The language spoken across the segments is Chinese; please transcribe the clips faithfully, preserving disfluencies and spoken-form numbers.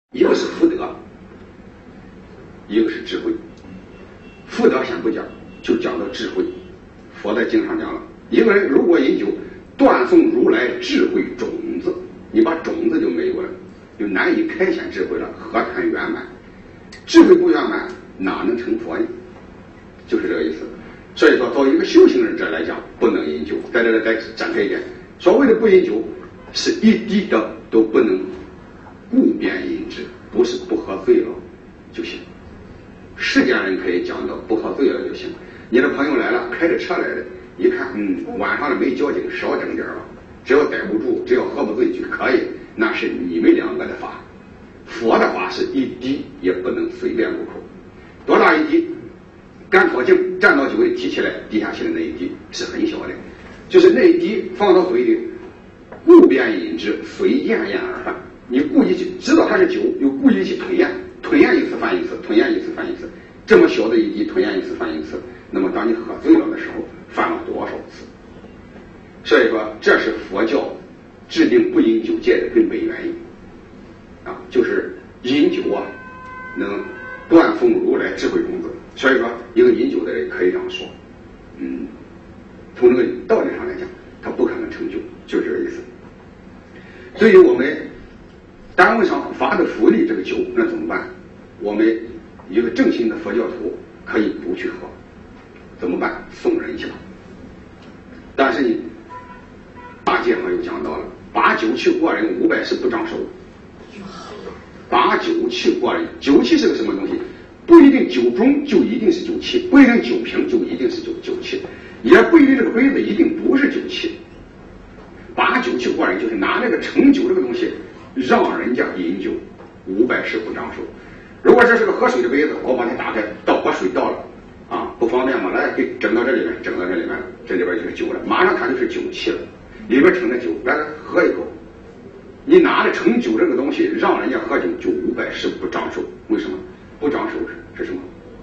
一个是福德，一个是智慧。福德先不讲，就讲到智慧。佛在经上讲了，一个人如果饮酒，断送如来智慧种子，你把种子就没有了，就难以开显智慧了，何谈圆满？智慧不圆满，哪能成佛呢？就是这个意思。所以说，作为一个修行人者来讲，不能饮酒。在这里再展开一点，所谓的不饮酒，是一滴的都不能故便饮之，不是不喝醉了就行。世间人可以讲到不喝醉了就行。你的朋友来了，开着车来的，一看，嗯，晚上了没交警，少整点了，只要逮不住，只要喝不醉就可以，那是你们两个的法。佛的法是一滴也不能随便入口。多大一滴？干佛镜站到酒里提起来，滴下去的那一滴是很小的，就是那一滴放到嘴里，故便饮之，随咽咽而犯。你故意去知道它是酒，又故意去吞咽，吞咽一次犯一次，吞咽一次犯一次，这么小的一滴吞咽一次犯一次，那么当你喝醉了的时候，犯了多少次？所以说，这是佛教制定不饮酒戒的根本原因啊，就是饮酒啊，能断送如来智慧种子。所以说，一个饮酒的人可以这样说，嗯，从这个道理上来讲，他不可能成就，就是这个意思。对于我们单位上发的福利这个酒，那怎么办？我们一个正心的佛教徒可以不去喝，怎么办？送人去吧。但是你大戒上又讲到了，把酒器过人，五百世不长手。把酒器过人，酒器是个什么东西？不一定酒盅就一定是酒器，不一定酒瓶就一定是酒酒器，也不一定这个杯子一定不是酒器。把酒器过人，就是拿那个盛酒这个东西让人家饮酒，五百世不长手。如果这是个喝水的杯子，我把它打开，倒把水倒了啊，不方便嘛？来，给整到这里面，整到这里面，这里边就是酒了，马上它就是酒器了，里边盛的酒，来来喝一口。你拿着盛酒这个东西让人家喝酒，就五百世不长手。为什么不长手？是什么？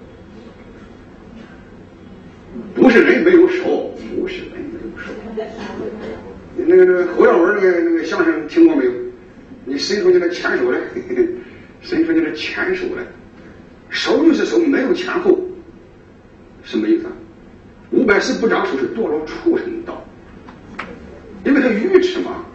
不是人没有手，不是人没有手。那个那个侯耀文那个那个相声听过没有？你伸出去的前手来，伸出去的前手来，手就是手，没有前后，什么意思啊？五百世不长手是堕落畜生道，因为他愚痴嘛。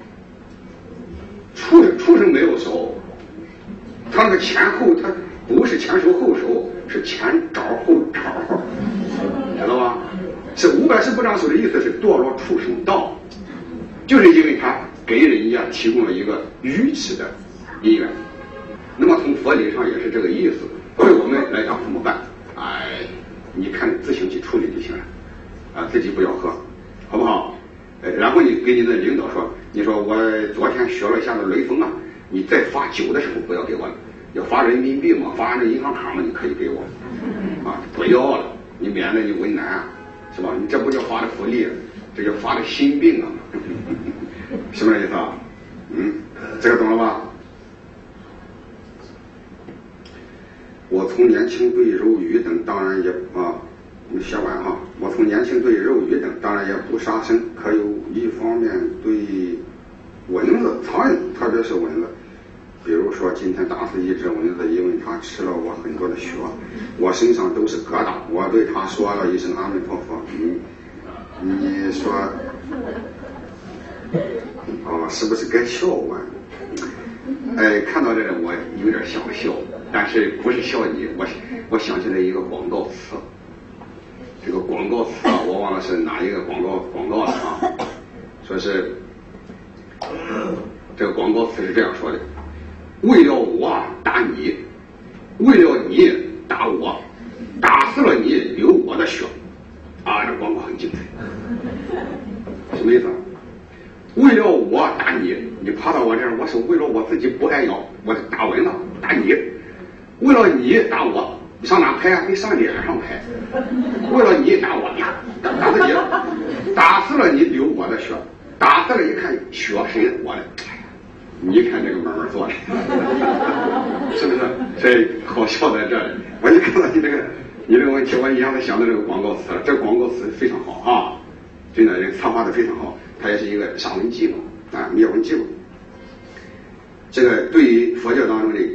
畜生畜生没有手，他那个前后他不是前手后手，是前爪后爪，知道吧？是五百世不长手的意思是堕落畜生道，就是因为他给人家提供了一个愚痴的因缘。那么从佛理上也是这个意思，所以我们来讲怎么办？哎，你看自行去处理就行了，啊，自己不要喝，好不好？呃，然后你给你的领导说，你说我昨天学了一下子雷锋啊，你在发酒的时候不要给我了，要发人民币嘛，发那银行卡嘛，你可以给我，啊，不要了，你免得你为难啊，是吧？你这不叫发的福利，这叫发的心病啊，什么意思啊？嗯，这个懂了吧？我从年轻对肉鱼等当然也啊。你写完哈，我从年轻对肉鱼等当然也不杀生，可有一方面对蚊子、苍蝇，特别是蚊子，比如说今天打死一只蚊子，因为它吃了我很多的血，我身上都是疙瘩，我对它说了一声阿弥陀佛。嗯，你说，哦，是不是该笑完？哎，看到这个我有点想笑，但是不是笑你，我我想起来一个广告词。这个广告词啊，我忘了是哪一个广告广告了啊。说是这个广告词是这样说的：为了我打你，为了你打我，打死了你流我的血。啊，这广告很精彩。什么意思？为了我打你，你爬到我这儿，我是为了我自己不挨咬，我打蚊子打你，为了你打我。你上哪拍啊？你上脸上拍。为了你打我，打打自己，打死了你流我的血，打死了一看血谁我的，你看这个慢慢做的，是不是？所以好笑在这里。我一看到你这个你这个问题，我一下子想到这个广告词了。这个广告词非常好啊，真的，这个策划的非常好。它也是一个上文记录啊，灭文记录。这个对于佛教当中的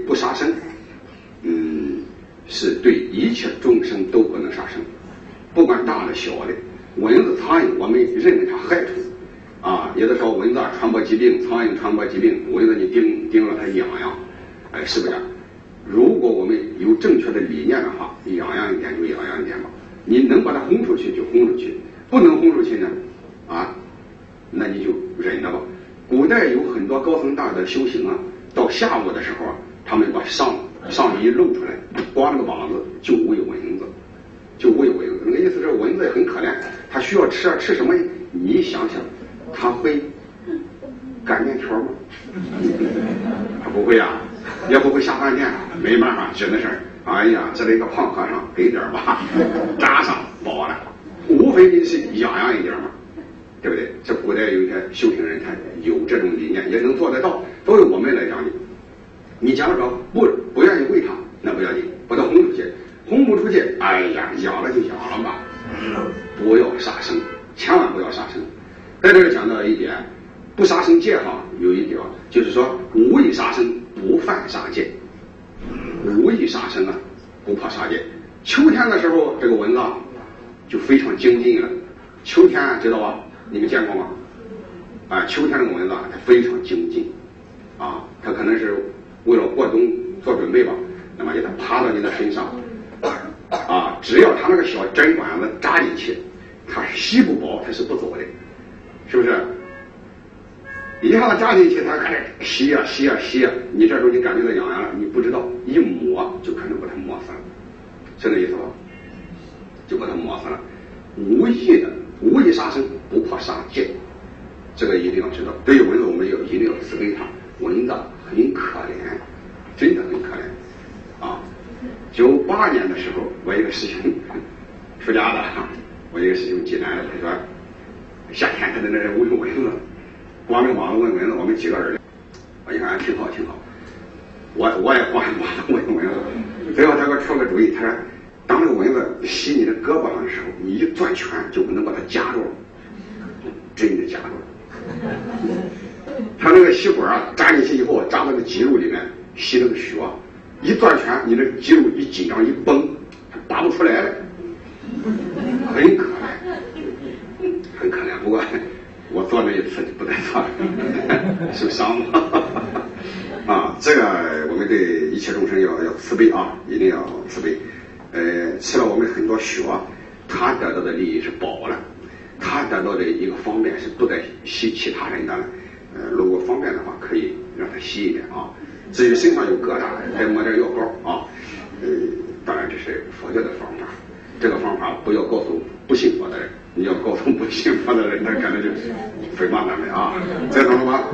和小的。蚊子、苍蝇，我们认为它害处啊，有的时候蚊子传播疾病，苍蝇传播疾病，蚊子你叮叮了它痒痒，哎，是不是？如果我们有正确的理念的话，痒痒一点就痒痒一点吧。你能把它轰出去就轰出去，不能轰出去呢，啊，那你就忍着吧。古代有很多高僧大德修行啊，到下午的时候啊，他们把上上衣露出来，光那个膀子就无有蚊子，就无有蚊子。那个意思是蚊子也很可怜，它需要吃啊，吃什么？你想想，它会擀面条吗？它不会啊，也不会下饭店，没办法，只能是哎呀，这里一个胖和尚给点吧，扎上饱了，无非你是痒痒一点嘛，对不对？这古代有一些修行人，他有这种理念，也能做得到。作为我们来讲呢，你假如说不不愿意喂它，那不要紧，把它轰出去，轰不出去，哎呀，痒了就痒了吧，不要杀生，千万不要杀生。在这里讲到一点，不杀生戒哈，有一点就是说无意杀生，不犯杀戒。无意杀生啊，不怕杀戒。秋天的时候，这个蚊子啊就非常精进了。秋天知道吧？你们见过吗？啊，秋天这个蚊子啊，它非常精进啊，它可能是为了过冬做准备吧。那么给它爬到你的身上啊，只要它那个小针管子扎进去，它吸不饱，它是不走的，是不是？一下子扎进去，它开始吸呀吸呀吸呀，你这时候你感觉到痒痒了，你不知道，一抹就可能把它磨死了，是这意思吧？就把它磨死了。无意的，无意杀生，不怕杀戒，这个一定要知道。对于蚊子，我们要一定要慈悲它。蚊子很可怜，真的很可怜啊！九八年的时候，我一个师兄出家的，我一个师兄济南的，他说夏天他在那儿喂蚊子。光着膀子问蚊子，我们几个人，我一看挺好挺好，我我也光着膀子问蚊子，最后他给我出个主意，他说，当这个蚊子吸你的胳膊上的时候，你一攥拳就能把它夹住了，真的夹住了。他那个吸管啊，扎进去以后，扎到那个肌肉里面，吸那个血，一攥拳，你的肌肉一紧张一绷，它拔不出来了，很可怜，很可怜。不过我做那一次就不再做了，受伤了啊！这个我们对一切众生要要慈悲啊，一定要慈悲。呃，吃了我们很多血，他得到的利益是饱了，他得到的一个方便是不再吸其他人的了。呃，如果方便的话，可以让他吸一点啊。至于身上有疙瘩，再抹点药膏啊。呃，当然这是佛教的方法，这个方法不要告诉不信佛的人。你要告诉不信佛的人，他可能就诽谤咱们啊，这懂了吗？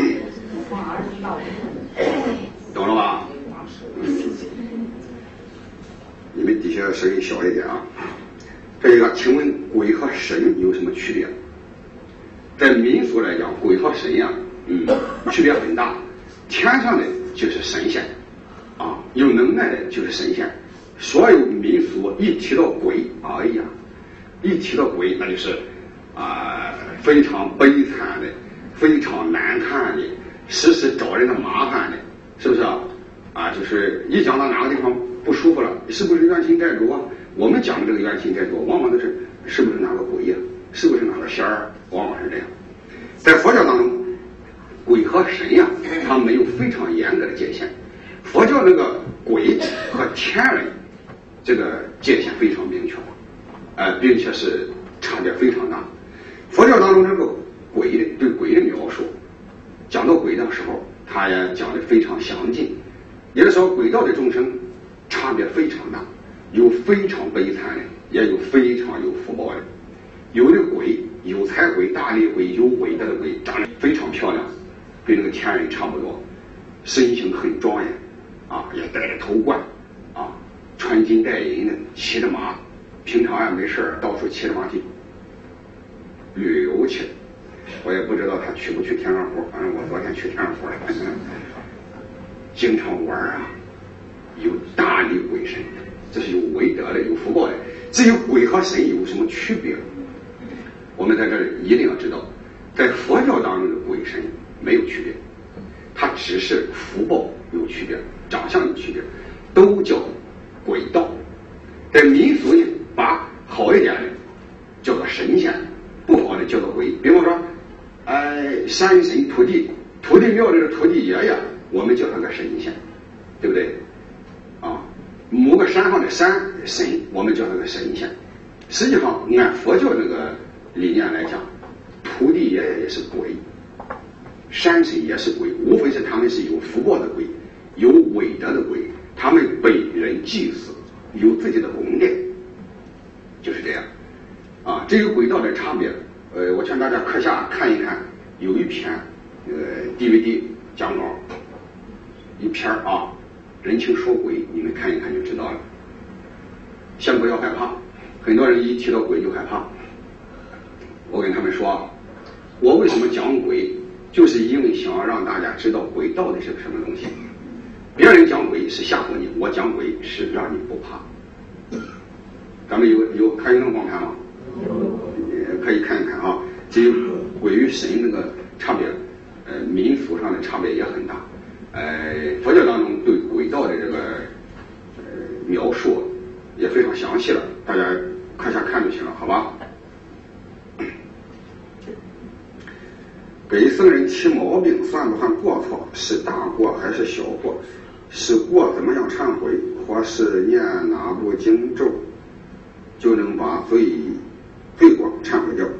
懂了吧？你们底下声音小一点啊。这个，请问鬼和神有什么区别？在民俗来讲，鬼和神呀、啊，嗯，区别很大。天上的就是神仙，啊，有能耐的就是神仙。所有民俗一提到鬼，哎呀。一提到鬼，那就是啊、呃、非常悲惨的，非常难看的，时时找人的麻烦的，是不是啊？啊，就是一讲到哪个地方不舒服了，是不是冤亲债主啊？我们讲的这个冤亲债主，往往都是是不是哪个鬼呀、啊？是不是哪个仙儿？往往是这样。在佛教当中，鬼和神呀、啊，它没有非常严格的界限。佛教那个鬼和天人这个界限非常明确。呃，并且是差别非常大。佛教当中这个鬼的对鬼的描述，讲到鬼的时候，他也讲得非常详尽。有的时候鬼道的众生差别非常大，有非常悲惨的，也有非常有福报的。有的鬼有财鬼、大力鬼、有伟大的鬼，长得非常漂亮，跟那个天人差不多，身形很庄严啊，也戴着头冠啊，穿金戴银的，骑着马。平常啊没事到处骑着马去旅游去，我也不知道他去不去天上湖，反正我昨天去天上湖了，经常玩啊，有大力鬼神，这是有为德的，有福报的。至于鬼和神有什么区别，我们在这里一定要知道，在佛教当中的鬼神没有区别，它只是福报有区别，长相有区别，都叫鬼道。在民俗里把好一点的山神土地，土地庙里的土地爷爷，我们叫他个神仙，对不对？啊，某个山上的山神，我们叫他个神仙。实际上，按佛教这个理念来讲，土地爷爷也是鬼，山神也是鬼，无非是他们是有福报的鬼，有伟德的鬼，他们被人祭祀，有自己的宫殿，就是这样。啊，这个轨道的差别，呃，我劝大家课下看一看，有一篇呃 D V D 讲稿，一篇啊，人情说鬼，你们看一看就知道了。先不要害怕，很多人一提到鬼就害怕。我跟他们说，我为什么讲鬼，就是因为想让大家知道鬼到底是个什么东西。别人讲鬼是吓唬你，我讲鬼是让你不怕。咱们有有还有那个光盘吗？也可以看一看啊，这鬼与神那个差别，呃，民俗上的差别也很大。呃，佛教当中对鬼道的这个呃描述也非常详细了，大家课下看就行了，好吧？给僧人提毛病算不算过错？是大过还是小过？是过怎么样忏悔，或是念哪部经咒就能把罪罪过忏悔掉？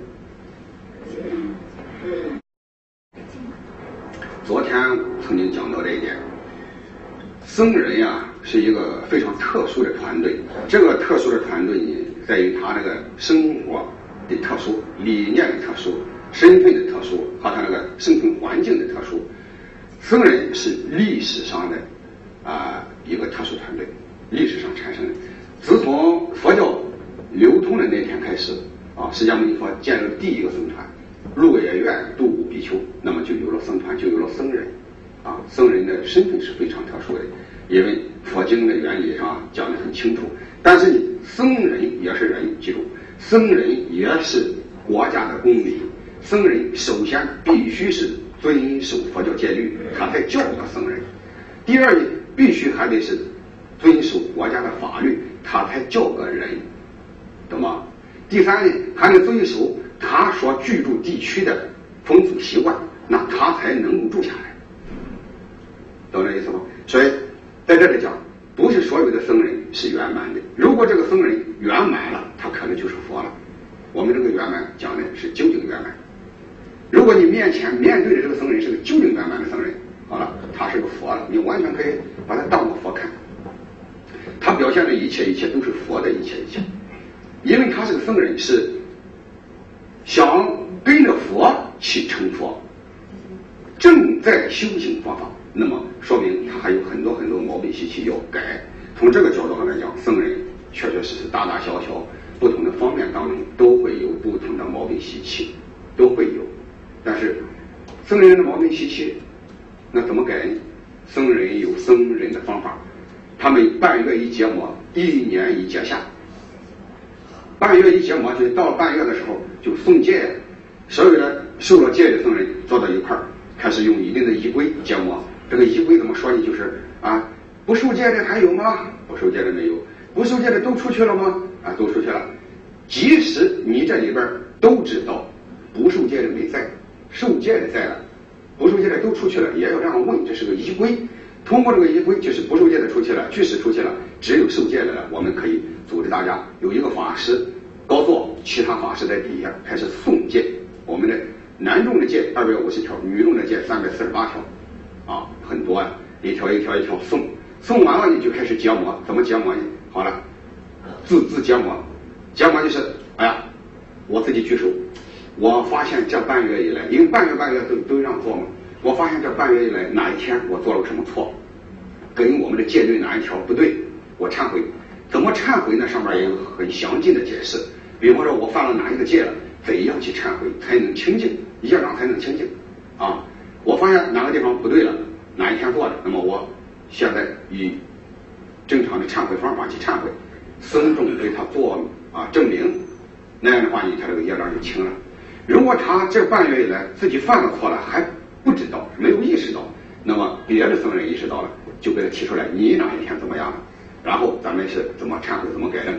昨天曾经讲到这一点，僧人呀是一个非常特殊的团队，这个特殊的团队呢，在于他那个生活的特殊、理念的特殊、身份的特殊和他那个生存环境的特殊。僧人是历史上的啊、呃、一个特殊团队，历史上产生的。自从佛教流通的那天开始啊，释迦牟尼佛建了第一个僧团，鹿野苑度五比丘，那么就有了僧团，就有了僧人啊。僧人的身份是非常特殊的，因为佛经的原理上讲得很清楚。但是呢，僧人也是人，记住，僧人也是国家的公民。僧人首先必须是遵守佛教戒律，他才叫个僧人。第二呢，必须还得是遵守国家的法律，他才叫个人，懂吗？第三呢，还得遵守他所居住地区的风俗习惯，那他才能够住下来，懂这意思吗？所以在这里讲，不是所有的僧人是圆满的，如果这个僧人圆满了，他可能就是佛了。我们这个圆满讲的是究竟圆满。如果你面前面对的这个僧人是个究竟圆满的僧人，好了，他是个佛了，你完全可以把他当作佛看，他表现的一切一切都是佛的一切一切，因为他是个僧人，是想跟着佛去成佛，正在修行佛法，那么说明他还有很多很多毛病习气要改。从这个角度上来讲，僧人确确实实大大小小不同的方面当中都会有不同的毛病习气，都会有。但是僧人的毛病习气那怎么改呢？僧人有僧人的方法，他们半月一结魔，一年一结下。半月一结魔，就是到了半月的时候就送戒，所有的受了戒的僧人坐到一块儿，开始用一定的仪规结魔。这个仪规怎么说呢？就是啊，不受戒的还有吗？不受戒的没有。不受戒的都出去了吗？啊，都出去了。即使你这里边都知道不受戒的没在，受戒的在了，不受戒的都出去了，也要这样问，这是个仪规。通过这个仪规，就是不受戒的出去了，居士出去了，只有受戒的了，我们可以组织大家有一个法师高坐，其他法师在底下开始诵戒。我们的男众的戒二百五十条，女众的戒三百四十八条，啊，很多啊，一条一条一条诵，诵完了你就开始结魔。怎么结魔呢？好了，自自结魔，结魔就是哎呀，我自己举手，我发现这半月以来，因为半月半月都都让做嘛，我发现这半月以来哪一天我做了个什么错，跟我们的戒律哪一条不对，我忏悔。怎么忏悔呢？上面也有很详尽的解释。比方说我犯了哪一个戒了，怎样去忏悔才能清净，业障才能清净啊？我发现哪个地方不对了，哪一天做的，那么我现在以正常的忏悔方法去忏悔，僧众对他做啊证明，那样的话呢，他这个业障就轻了。如果他这半月以来自己犯了错了还不知道，没有意识到，那么别的僧人意识到了，就给他提出来，你哪一天怎么样了，然后咱们是怎么忏悔怎么改正。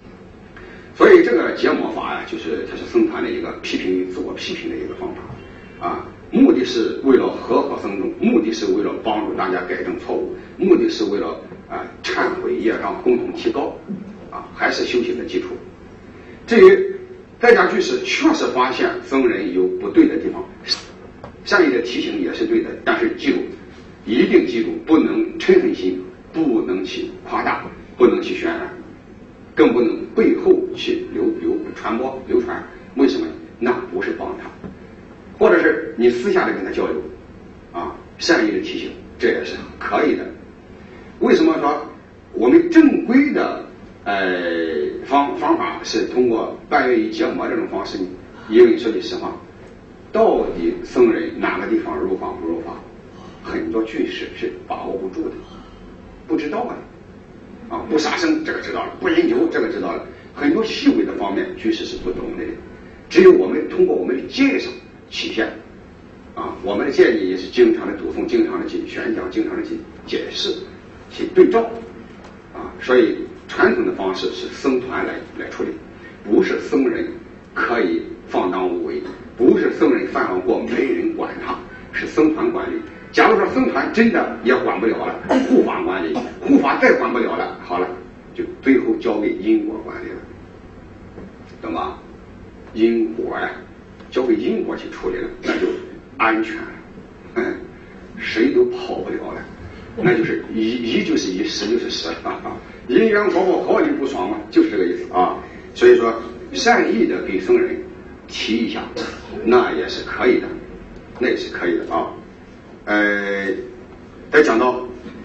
所以这个结魔法呀、啊，就是它是僧团的一个批评自我批评的一个方法啊，目的是为了和合僧众，目的是为了帮助大家改正错误，目的是为了啊忏悔业障，共同提高，啊，还是修行的基础。至于在家居士确实发现僧人有不对的地方，善意的提醒也是对的，但是记住，一定记住，不能嗔恨心，不能去夸大，不能去渲染，更不能背后去流流传播流传。为什么？那不是帮他，或者是你私下的跟他交流，啊，善意的提醒，这也是可以的。为什么说我们正规的呃方方法是通过半月一结膜这种方式呢？因为说句实话，到底僧人哪个地方入法不入法，很多居士是把握不住的，不知道的啊，不杀生这个知道了，不饮酒这个知道了，很多细微的方面居士是不懂的。只有我们通过我们的介绍体现啊，我们的建议也是经常的读诵，经常的去宣讲，经常的去解释，去对照啊。所以传统的方式是僧团来来处理，不是僧人可以放荡无为，不是僧人犯了过没人管他，是僧团管理。假如说僧团真的也管不了了，护法管理，护法再管不了了，好了，就最后交给因果管理了，懂吧？因果呀，交给因果去处理了，那就安全了，嗯，谁都跑不了了，那就是一一就是一，十就是十啊，因缘果报好你不爽吗？就是这个意思啊。所以说，善意的给僧人提一下，那也是可以的，那也是可以的啊。呃，再讲到，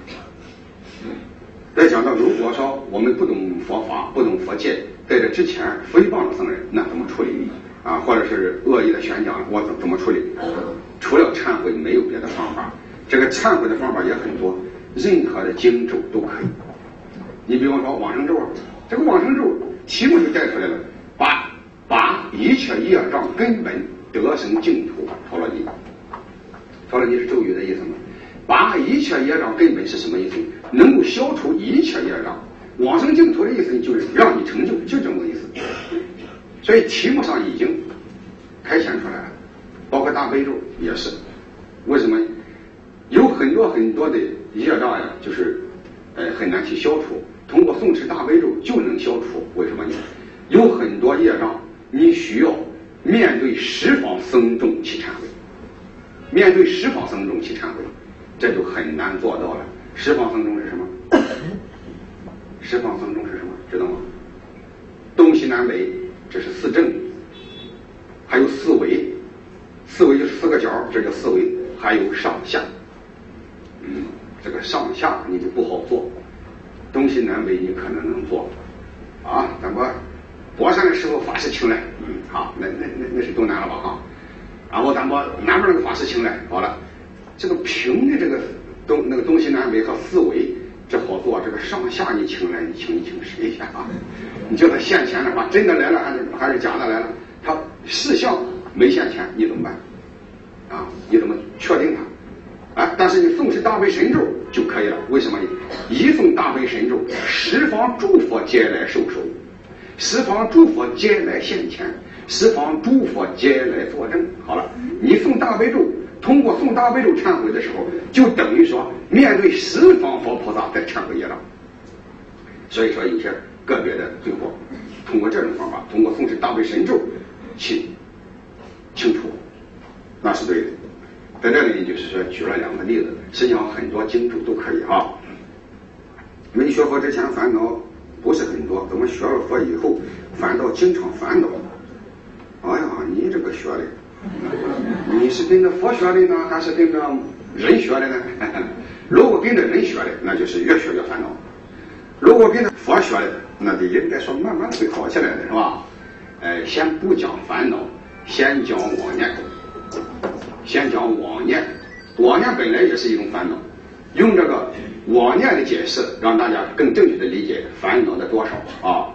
再讲到，如果说我们不懂佛法，不懂佛界，在这之前诽谤了僧人，那怎么处理啊？或者是恶意的宣讲，我怎怎么处理？除了忏悔，没有别的方法。这个忏悔的方法也很多，任何的经咒都可以。你比方说往生咒，这个往生咒题目就带出来了，把把一切业障根本得生净土陀罗尼。陀罗尼是咒语的意思吗？把一切业障根本是什么意思？能够消除一切业障。往生净土的意思就是让你成就，就这么个意思。所以题目上已经开显出来了，包括大悲咒也是。为什么？有很多很多的业障呀，就是呃很难去消除，通过诵持大悲咒就能消除。为什么呢？有很多业障你需要面对十方僧众去忏悔，面对十方僧众去忏悔，这就很难做到了。十方僧众是什么？十方僧众是什么？知道吗？东西南北，这是四正，还有四维，四维就是四个角，这叫四维，还有上下。嗯，这个上下你就不好做，东西南北你可能能做啊。咱们佛山的时候法师请来，嗯，好，那那那那是东南了吧哈。然后咱们南边那个法师请来，好了，这个平的这个东那个东西南北和四维。这好做，这个上下你请来，你请一请谁去啊？你叫他现钱的话，真的来了还是还是假的来了？他事项没现钱，你怎么办？啊，你怎么确定他？啊，但是你诵持大悲神咒就可以了。为什么呢？一诵大悲神咒，十方诸佛皆来受手，十方诸佛皆来现钱，十方诸佛皆来作证。好了，你诵大悲咒。通过诵大悲咒忏悔的时候，就等于说面对十方佛菩萨在忏悔业障。所以说有些个别的罪过，通过这种方法，通过诵持大悲神咒去清除，那是对的。在这里就是说举了两个例子，实际上很多经咒都可以啊。没学佛之前烦恼不是很多，怎么学了佛以后反倒经常烦恼？哎呀，你这个学的。你是跟着佛学的呢，还是跟着人学的呢？如果跟着人学的，那就是越学越烦恼；如果跟着佛学的，那就应该说慢慢会好起来的，是吧？呃，先不讲烦恼，先讲妄念，先讲妄念。妄念本来也是一种烦恼，用这个妄念的解释，让大家更正确的理解烦恼的多少啊。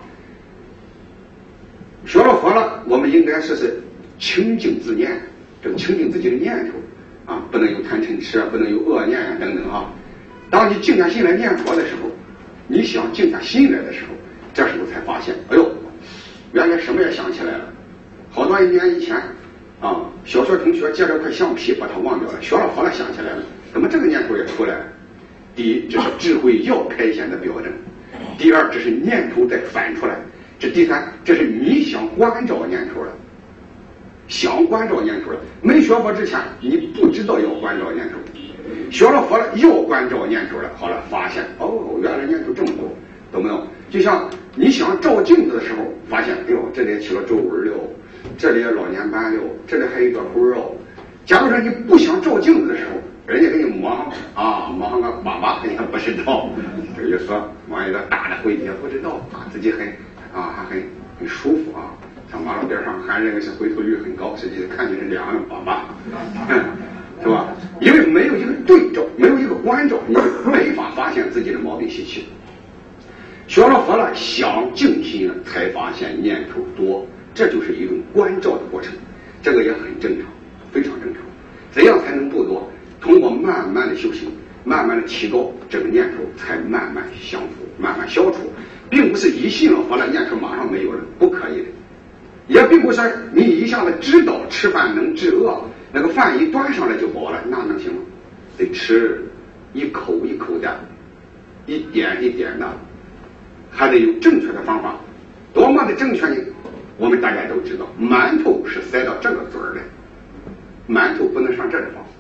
学了佛了，我们应该试试清净自念，这个清净自己的念头啊，不能有贪嗔痴，不能有恶念啊等等啊。当你静下心来念佛的时候，你想静下心来的时候，这时候才发现，哎呦，原来什么也想起来了。好多年以前， 啊，小学同学借了块橡皮把它忘掉了，学了佛了想起来了，怎么这个念头也出来了？第一，这是智慧要开显的表征；第二，这是念头在反出来；这第三，这是你想关照念头了，想关照念头了。没学佛之前，你不知道要关照念头；学了佛了，要关照念头了。好了，发现哦，原来念头这么多，懂没有？就像你想照镜子的时候，发现哎呦，这里起了皱纹了，这里老年斑了，这里还有个沟儿。假如说你不想照镜子的时候，人家给你抹啊抹上个粑粑，人家不知道，这就说往一个大的灰也不知道啊，自己很啊还很很舒服啊。像马路边上还认为是回头率很高，实际看起来是两个粑粑，嗯，是吧？因为没有一个对照，没有一个关照，你没法发现自己的毛病习气。学了佛了，想静心了，才发现念头多，这就是一种关照的过程，这个也很正常，非常正常。怎样才能不多？通过慢慢的修行，慢慢的提高，这个念头才慢慢降服，慢慢消除，并不是一信了佛了，念头马上没有了，不可以的。也并不是你一下子知道吃饭能治饿，那个饭一端上来就饱了，那能行吗？得吃一口一口的，一点一点的，还得有正确的方法。多么的正确呢？我们大家都知道，馒头是塞到这个嘴儿的，馒头不能上这里放。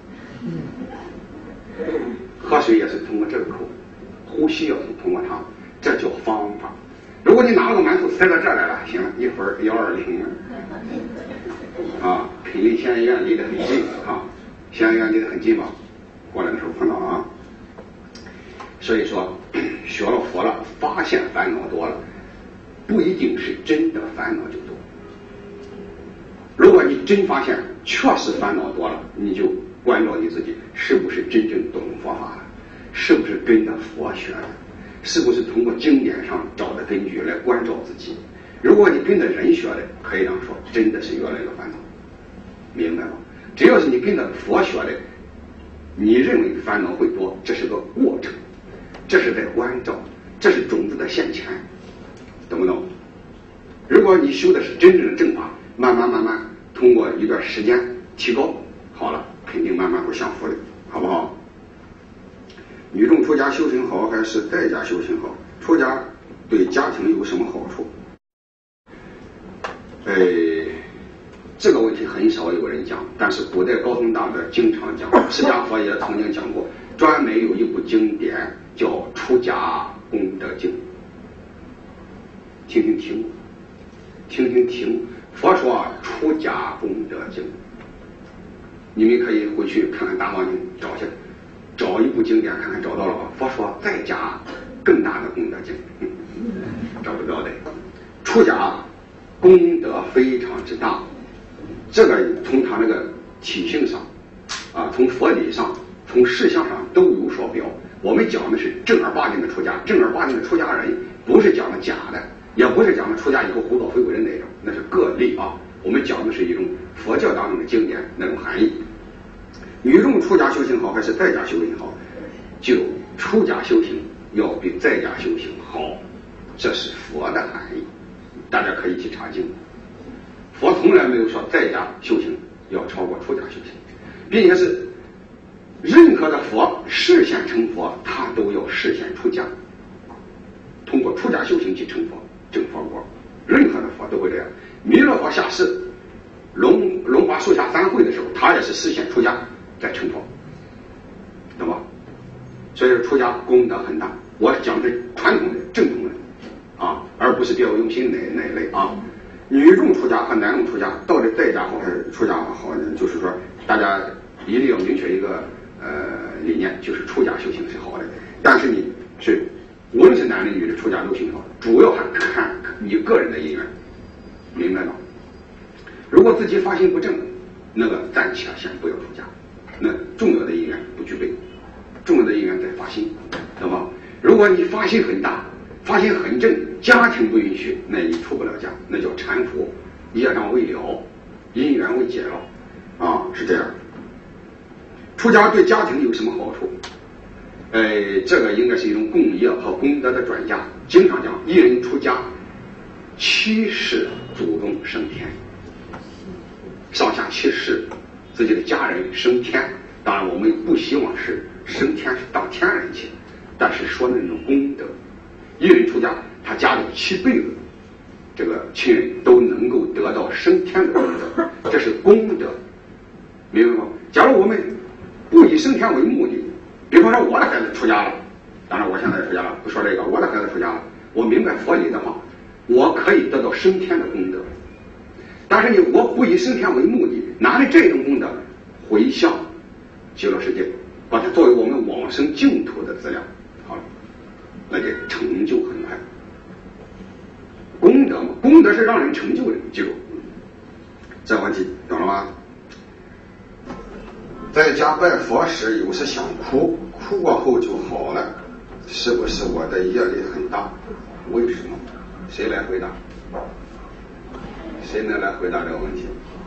喝水也是通过这个口，呼吸也是通过它，这叫方法。如果你拿了个馒头塞到这儿来了，行了，一会儿幺二零啊，肯定县医院离得很近啊，县医院离得很近吧？过来的时候碰到啊。所以说，学了佛了，发现烦恼多了，不一定是真的烦恼就多。如果你真发现确实烦恼多了，你就关照你自己是不是真正懂佛法了，是不是跟着佛学的，是不是通过经典上找的根据来关照自己。如果你跟着人学的，可以这样说，真的是越来越烦恼，明白吗？只要是你跟着佛学的，你认为烦恼会多，这是个过程，这是在关照，这是种子的现前，懂不懂？如果你修的是真正的正法，慢慢慢慢通过一段时间提高，好了，肯定慢慢会降服的，好不好？女众出家修行好还是在家修行好？出家对家庭有什么好处？哎，这个问题很少有人讲，但是古代高僧大德经常讲，释迦佛也曾经讲过，专门有一部经典叫《出家功德经》。听听题目，听听题目。佛说出家功德经，你们可以回去看看大王经，找去，找一部经典看看找到了吧。佛说在家更大的功德经，找不到的。出家功德非常之大，这个从他那个体性上啊，从佛理上，从事项上都有所表。我们讲的是正儿八经的出家，正儿八经的出家人，不是讲的假的，也不是讲的出家以后胡搞非鬼的那种，那是个例啊。我们讲的是一种佛教当中的经典那种含义。女众出家修行好还是在家修行好？就出家修行要比在家修行好，这是佛的含义。大家可以去查经，佛从来没有说在家修行要超过出家修行，并且是任何的佛示现成佛，他都要示现出家，通过出家修行去成佛证佛果。任何的佛都会这样。弥勒佛下世龙龙华树下三会的时候，他也是示现出家在成佛，懂吧？所以说出家功德很大。我讲的是传统的正统的啊，而不是别有用心那那一类啊。女众出家和男众出家到底在家好还是出家好呢？就是说大家一定要明确一个呃理念，就是出家修行是好的，但是你是无论是男的女的出家都挺好，主要还看你个人的因缘，明白吗？如果自己发心不正，那个暂且先不要出家，那重要的因缘不具备，重要的因缘在发心，懂吗？如果你发心很大，发心很正，家庭不允许，那你出不了家，那叫缠缚，业障未了，因缘未解了啊，是这样。出家对家庭有什么好处？呃，这个应该是一种共业和功德的转嫁。经常讲，一人出家，七世祖宗升天。 上下其事，自己的家人升天。当然，我们不希望是升天是当天人去，但是说的那种功德，一人出家，他家里七辈子，这个亲人都能够得到升天的功德，这是功德，明白吗？假如我们不以升天为目的，比方说我的孩子出家了，当然我现在出家了，不说这个，我的孩子出家了，我明白佛理的话，我可以得到升天的功德。但是呢，我不以升天为目的，拿着这种功德回向极乐世界，把它作为我们往生净土的资料，好了，那就成就很快。功德嘛，功德是让人成就的，记住。这问题懂了吗？在家拜佛时，有时想哭，哭过后就好了，是不是我的业力很大？为什么？谁来回答？谁能来回答这个问题？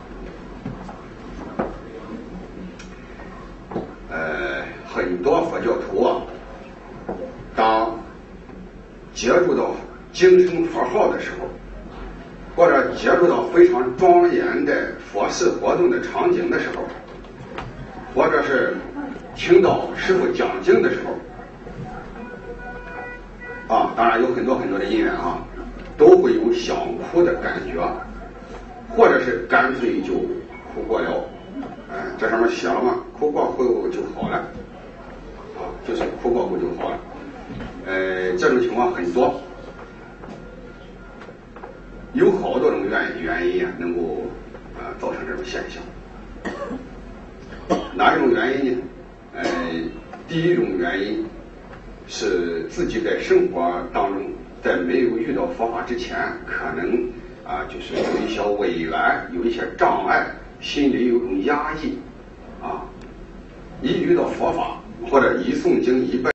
呃，很多佛教徒啊，当接触到精神佛号的时候，或者接触到非常庄严的佛事活动的场景的时候，或者是听到师父讲经的时候，啊，当然有很多很多的因缘啊，都会有想哭的感觉，或者是干脆就哭过了。哎，这上面写了嘛，哭过后就好了，啊，就是哭过后就好了。呃，这种情况很多，有好多种原原因啊，能够啊、呃、造成这种现象。哪一种原因呢？呃，第一种原因是自己在生活当中，在没有遇到佛法之前，可能啊、呃、就是有一些违缘，有一些障碍。心里有种压抑，啊，一遇到佛法或者一诵经一拜